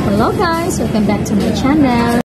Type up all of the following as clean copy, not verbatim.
Hello guys, welcome back to my channel.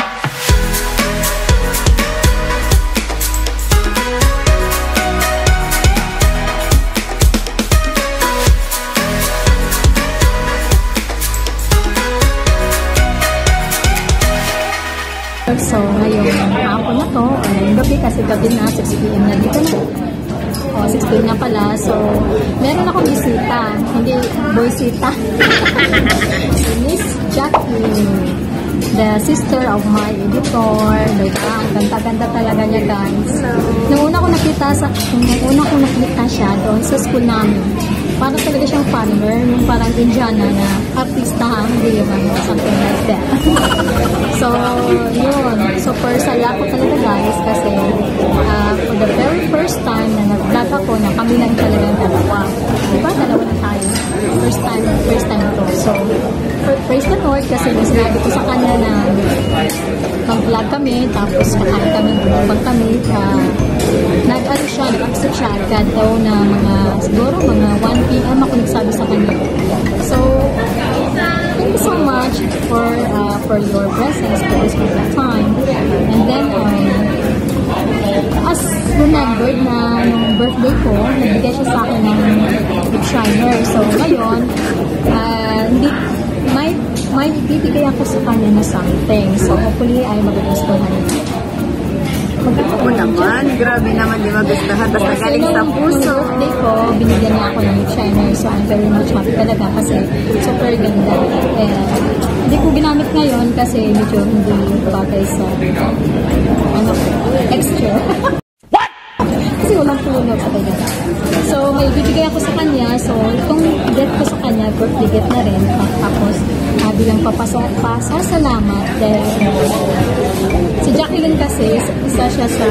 So ngayong hapon na to, ngayong gabi kasi gabi na, 6 PM na dito na. 6 PM na pala. So, meron akong bisita. Hindi, boysita. Si Miss Jackie, the sister of my editor. Diba? Ang ganda-ganda talaga niya, guys. Nung una ko nakita siya doon sa school namin, parang talaga siyang farmer, yung parang Indiana na artista, hindi yung something like that. So, yun. Super saya ko talaga, guys, kasi for the very first time na nag-vlog ako, na kami lang talaga yung dalawa. Diba? Dalawa na tayo. First time ito. So, praise the Lord kasi sinabi ko sa kanya na mag-vlog kami, tapos kakain kami, bumabang kami. Nag-accept siya agad daw na siguro mga 1 PM ako nagsabi sa kanya. So, thank you so much for your presence for that time. And then, as remembered na nung birthday ko, nagbigay siya sa akin ng lip shiner. So, ngayon, may bibigay ako sa kanya na something. So, hopefully, ay magugustuhan niya. Oo naman, grabe naman di magustuhan. Basta galing sa puso. Nung birthday ko, binigyan niya ako ng lip shiner. So, I'm very much happy talaga kasi super ganda. Hindi ko ginamit ngayon kasi medyo hindi bagay sa texture. What? Kasi walang tulog sa kanya. So, may bibigay ako sa kanya. So, itong gift ko sa kanya, birthday gift na rin. Tapos, bilang papasasalamat dahil si Jacqueline kasi, isa siya sa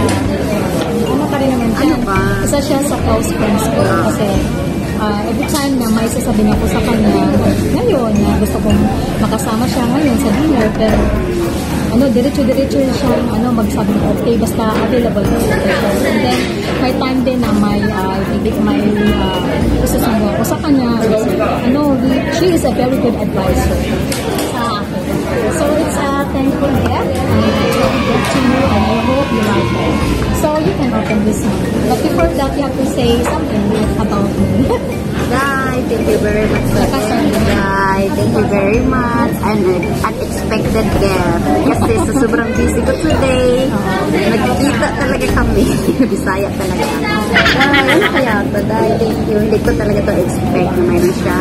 isa siya sa close friends ko. Kasi, every time na may sasabihin ako sa kanya ngayon na gusto kong makasama siya ngayon sa dinner, pero diretso siya magsabi ng okay, basta available ko. And then, may time din na may isasama ako sa kanya. She is a very good advisor sa akin. So, it's a thankful gift. I give to you and I hope you like it. So, you can open this one. But before that, you have to say something about me. Dai, thank you very much. Dai, thank you very much. An unexpected gift. Kasi sa sobrang busy ko today, nagkikita talaga kami. Bisaya talaga. Ano kaya ito? Dai, thank you. Hindi ko talaga to expect na mayroon siya.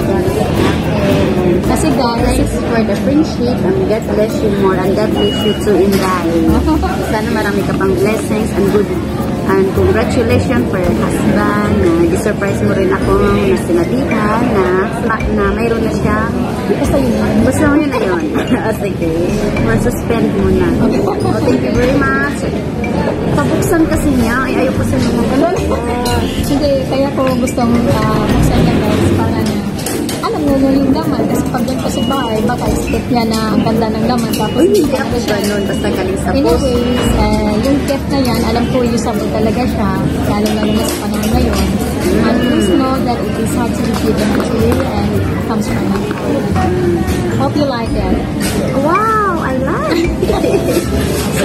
Kasi guys, for the friendship, and God bless you more, and God bless you too in life. Sana marami ka pang blessings and good. And congratulations for your husband. Nag-surprise mo rin ako na sinabihan na mayroon na siya. basta yun na. Basta yun na yun. Sige. Suspend mo na. Thank you very much. Pabuksan kasi niya. Ay, ayaw ko sa mga ganun. Hindi, kaya ko gustong buksan niya guys para na alam mo yung laman. Kasi pag doon pa sa bahay, baka isip niya na ang ganda ng laman. Tapos hindi ako ganun. Basta galing sa post. Anyways, yung gift na yan, alam ko usable talaga siya. Lalo na sa panahon ngayon. And please know that it is hard to be given to you and it comes from me. Hope you like it. Wow, I like it. So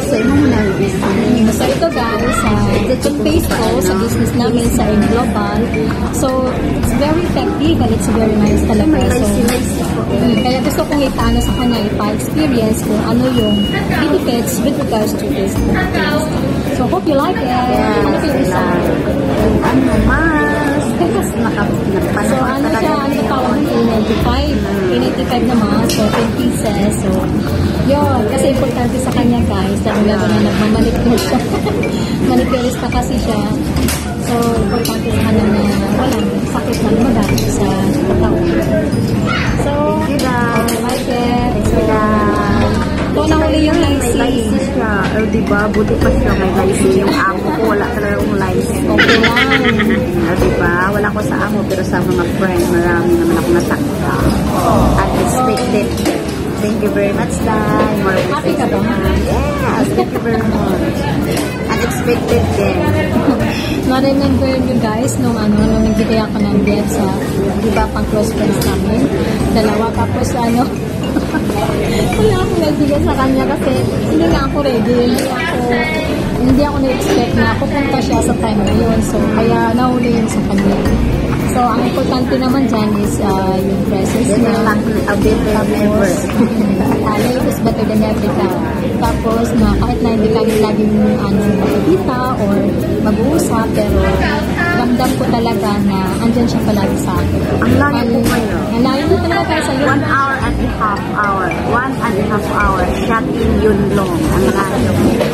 ito guys, itong page ko sa business namin sa Global. So, it's very effective and it's very nice talaga. So, kaya gusto kong ipano sa kanya, ipa-experience kung ano yung benefits with regards to this. So, hope you like it. Ano kayo isa? Ano mas? So, ano siya? Ano tawag? 85 naman. So, 10 pieces. So, yun. Kasi importante sa kanya guys. Lalo na nagmamanicure siya. Manicurista kasi siya. So, importante sa kanya na walang sakit na lumagat sa katawan. So, I like it. Ito na huli yung lacy. Lacy siya. O, diba? Buti pa siya may lacy. Yung amo ko, wala talaga yung lacy. Okay lang. O, diba? Wala ko sa amo, pero sa mga friend, marami naman ako nasakta. Unexpected. Thank you very much, Dai. Happy ka ba? Yes, thank you very much. Unexpected din. Na-remember nyo guys, nung nagbigay ako ng gift sa iba pang close friends namin. Dalawa, tapos wala akong nagbigay sa kanya kasi hindi nga ako ready. Hindi ako na-expect na pupunta siya sa time na yun. So, kaya nahuli yun sa kanya. So, ang importante naman dyan is yung presence niya. Tapos, life is better than everything. Tapos, na kahit na hindi kami laging makikita or mag-uusap, pero ramdam ko talaga na andyan siya palagi sa akin. Ang layo po kayo. Ang layo po talaga kayo sa 1 hour and a half hour. 1.5 hour. Shot-in yun long. Ang layo.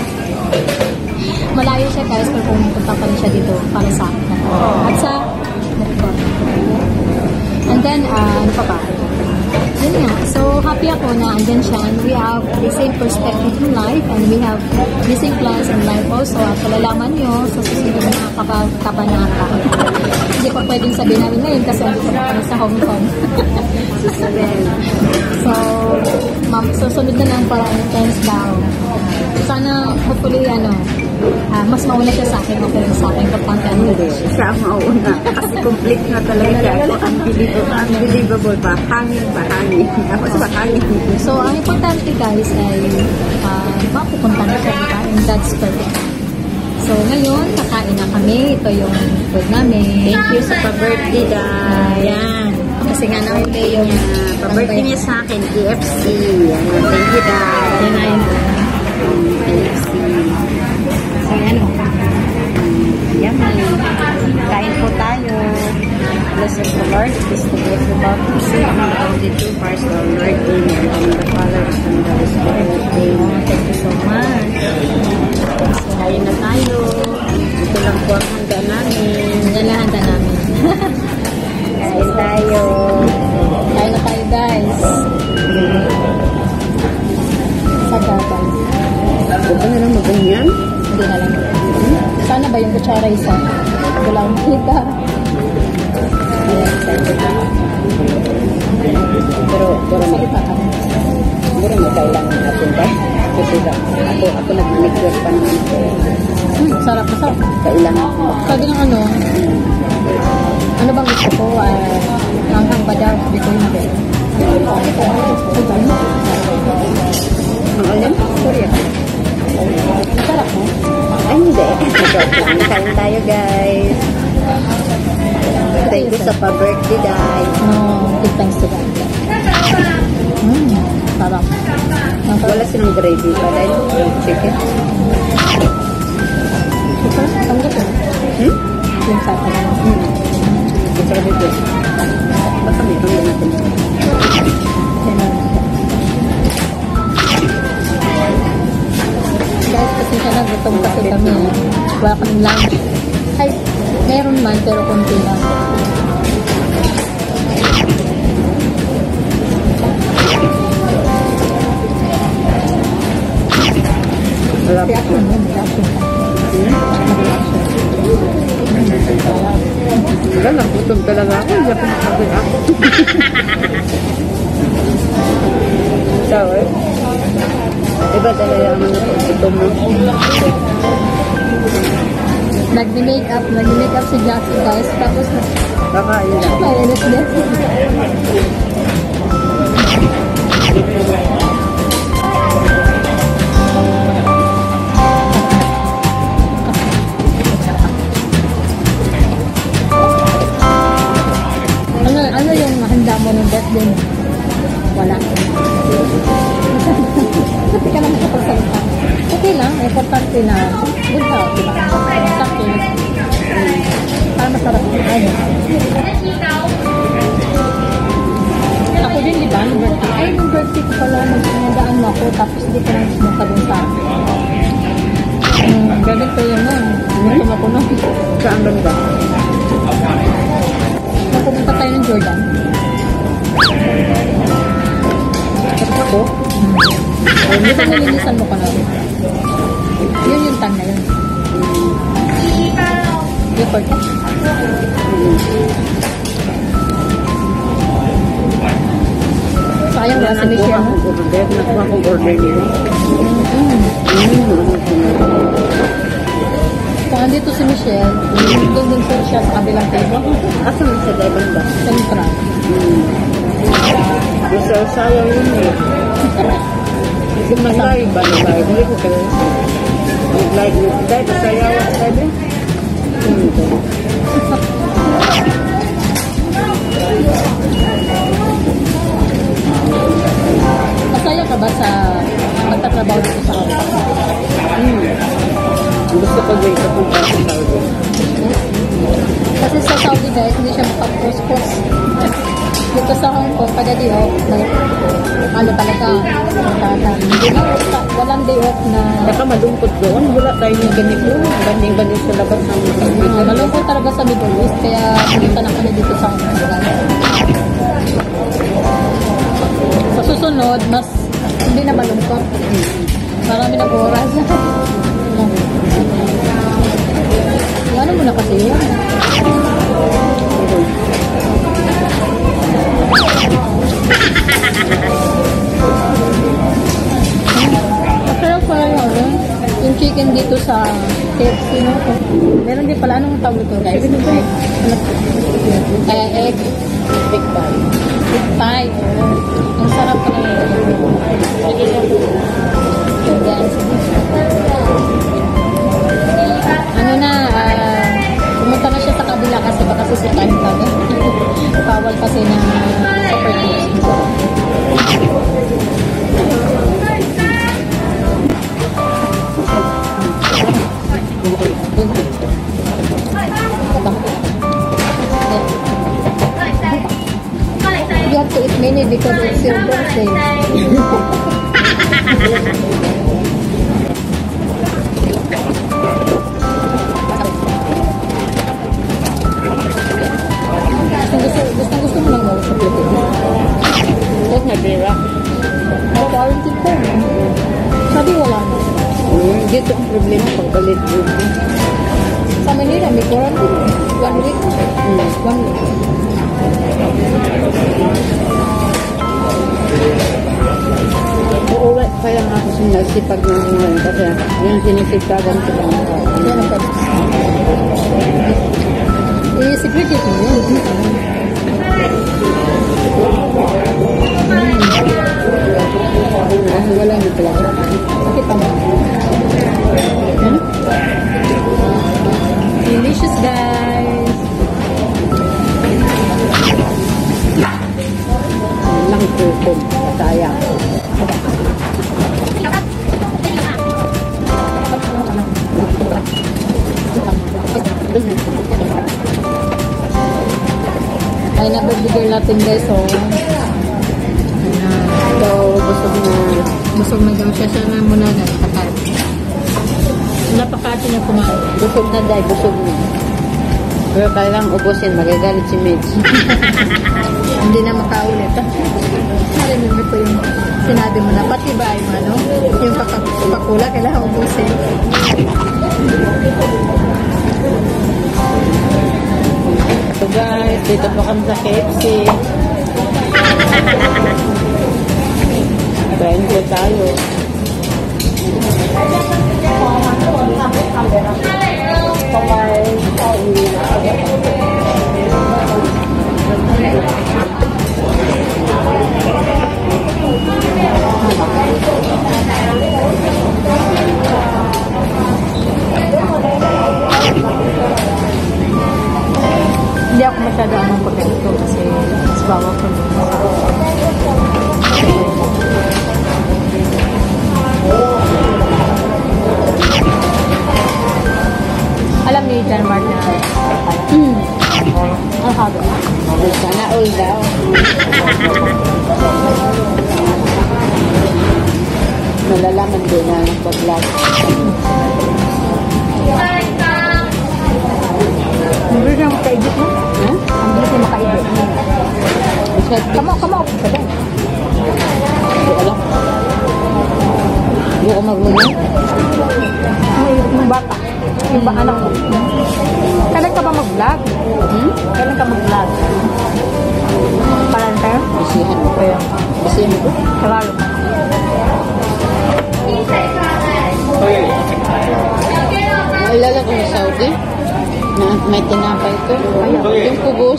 Malayo siya guys, pero pumunta pa rin siya dito para sa akin. At sa and then, ano pa ba? Yun nga. So, happy ako na andyan siya and we have the same perspective in life and we have the same plans in life also. At palalaman nyo sa susunod na kabanata. Hindi pa pwedeng sabihin namin ngayon kasi andito pa kami sa Hong Kong. So, susunod na lang para friends daw. Sana, hopefully, mas mauna siya sa akin, okay lang sa akin kapag siya ang mauna. Kasi complete na talaga ako. Unbelievable pa. Hangin pa, hangin. Ako sa hangin. So, ang importante guys ay mapupunta na siya, diba? And that's perfect. So, ngayon, kakain na kami. Ito yung food namin. Thank you sa pa-birthday, Day. Ayan. Kasi nga namin yung pa-birthday niya sa akin, KFC. Thank you, Day. Yan na yun. KFC. So, yan o. Yummy. Kain po tayo. Bless us the Lord. Peace to give the baptism. Only two parts of the Lord in and the Father and the Holy Spirit. Thank you so much. So, kain na tayo. Ito lang po ang handa namin. Yan lang handa namin. Kain tayo. Kain na tayo guys. Sada guys. Huwag ka na lang maganyan. Hindi na lang. Sana ba yung kutsara isa? Wala akong kita. Pero Salita ka. siguro may kailangan natin ba? Kasi ako nag-manicure pa naman. Sarap na sarap. Kailangan ko. Sabi ng ano bang gusto ko? Hanghang ba daw? Sabi ko hindi. Ang alin? Korea. Sarap mo? Ay, hindi. Kain tayo, guys. Thank you sa pa-birthday, guys. No, give thanks to God. Sarap. Wala silang gravy pa dahil yung chicken. Super, tanggap mo. Yung sarap na. Gusto ko dito. Baka meron din natin. Guys, kasi siya nagutom kasi kami. Wala kaming lunch. Ay, meron man pero konti lang. Wala pa. Reaction mo, reaction. Wala, nagutom talaga ako. Hindi ako makagawa. Sour? Iba talaga ang mga gutom mo. Nag-makeup si Jackie guys. Tapos Kakain lang. mainit din. Ano yung handa mo ng birthday mo? Wala. Kasi ka lang makapagsalita. Okay lang, importante na good health, diba? Sakit. Para masarap yung ano. Ako din, diba? Nung birthday. Ay, nung birthday ko pala, nagsinandaan mo ako, tapos hindi ko lang sumunta dun sa ganito yun nun. Gutom ako nun. Saan ba? Napupunta tayo ng Jordan. Ako? Hindi ko nalinisan mo ka na. Yun yung time na yun. Record ka. Sayang wala si Michelle mo. Nakuha kong order nila. Kung andito si Michelle, doon din po siya sa kabilang table. Asa man sa daibang ba? Central. Sayang yun eh. Kung mag-live ba? Hindi ko kayo. Mag-live yun. Dahil pasayawa sabi. Masaya ka ba sa magtatrabaho dito sa Hong Kong? Gusto ko din sa punta sa Saudi. Kasi sa Saudi guys, hindi siya makapos-pos. Dito sa Hong Kong, pag day off, ano talaga, hindi na, walang day off na... Baka malungkot doon, wala tayo ng ganito. Banding-banding sa labas ng kaibigan. Malungkot talaga sa Middle East, kaya punta na kami dito sa Hong Kong. Sa susunod, mas hindi na malungkot. Marami na oras. Ano mo na kasi yun? Masarap pala yung chicken dito sa KFC, no? Meron din pala, anong tawag ito guys? Egg. Big pie. Big pie. Ang sarap pala yun. Ano na, pumunta na siya sa kabila kasi baka sisikain ka. Bawal kasi na super close. You have to eat many because it's your birthday. Gusto mo lang daw sa Pilipinas. Huwag na pera. Quarantine ko. Sabi wala na. Dito ang problema pagbalik dito. Sa Manila, may quarantine. 1 week. 1 week. Uuwi pa lang ako sinasipag ng ngayon kasi yung sinisipagan ko lang ako. Yan ang pwede. I-secret it mo yun. Wala na pala. Sakit pa mo. Delicious guys. Lang tukom. Sayang. Ay, nabibigay natin guys, so. So, busog na. Busog na daw siya. Siya na muna nagpakat. Napakati niya kumain. Busog na dahil, busog na. Pero kailang ubusin, magagalit si Mitch. Hindi na makaulit. Narinig mo po yung sinabi mo na pati ba yung ano? Yung pakula, kailangan ubusin. So guys, dito po kami sa KFC. Kain ko tayo. Hindi ako masyado anong pagkaito kasi mas bawal ko doon. Alam ni John Mark na ang haba. Sana all daw. Malalaman din na nagpa-vlog. Ang bilis na makaibit mo? Ha? Ang bilis na makaibit. Kama ka ba? Hindi ko alam. Hindi ko maglunod. Yung bata. Yung anak mo. Kailan ka ba mag-vlog? Kailan ka mag-vlog? Parang tayo? Bisihan mo. Kaya. Bisihan mo. Kalalo ka. Ay, Naalala ko sa Saudi na may tinapay ko. Yung kubos.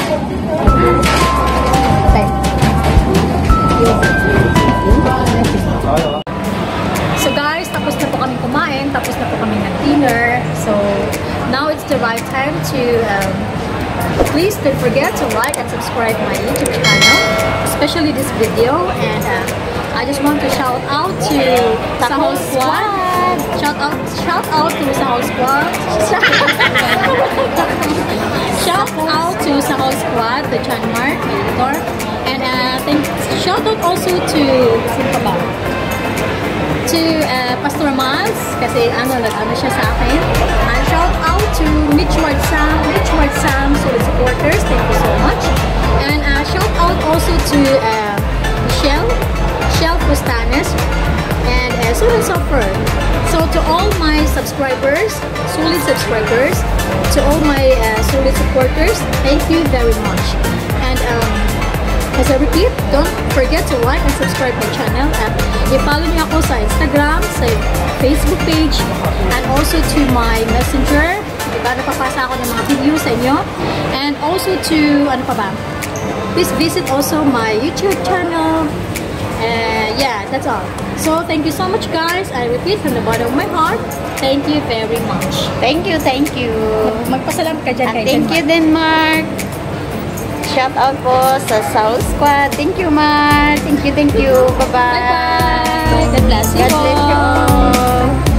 So guys, tapos na po kami kumain, tapos na po kami nag-dinner. So now it's the right time to please don't forget to like and subscribe my YouTube channel, especially this video. And I just want to shout out to Sahol Squad. Shout out to Sahol Squad. Shout out to Sahol Squad, the Chanmark editor. And shout out also to Pastor Miles, kasi nag-ano siya sa akin. And shout out to Mitchward Sam, solid supporters, thank you so much. And shout out also to Michelle Costanes, and solid supper. So to all my subscribers, solid subscribers, to all my solid supporters, thank you very much. And as I repeat, don't forget to like and subscribe my channel. At i-follow niyo ako sa Instagram, sa Facebook page, and also to my messenger. Diba, napapasa ako ng mga videos sa inyo. And also to, ano pa ba? Please visit also my YouTube channel. Yeah, that's all. So, thank you so much guys. I repeat from the bottom of my heart, thank you very much. Thank you, thank you. Magpasalamat ka dyan kay Thank you, Denmark. Shout out po sa Sahol Squad. Thank you, Mark. Thank you. Bye-bye. Bye-bye. God bless you. God bless you all.